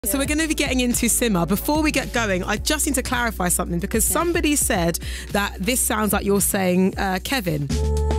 So we're going to be getting into Simma. Before we get going, I just need to clarify something because somebody said that this sounds like you're saying Kevin.